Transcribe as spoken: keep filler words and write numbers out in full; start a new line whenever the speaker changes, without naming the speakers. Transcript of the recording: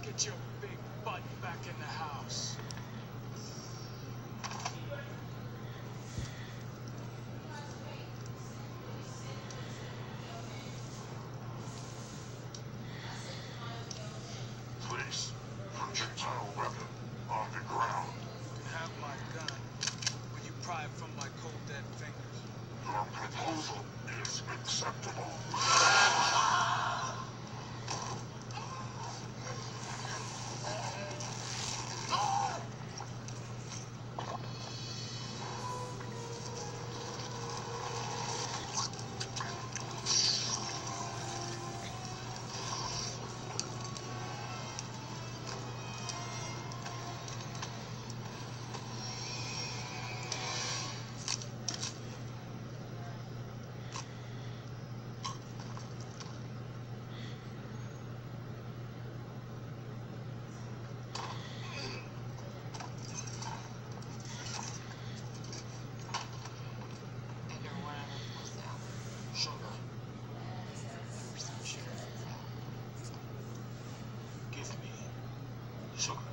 Get your big butt back in the house.
Please, projectile weapon on the ground.
You can have my gun when you pry it from my cold dead fingers.
Your proposal is acceptable.
Give me sugar.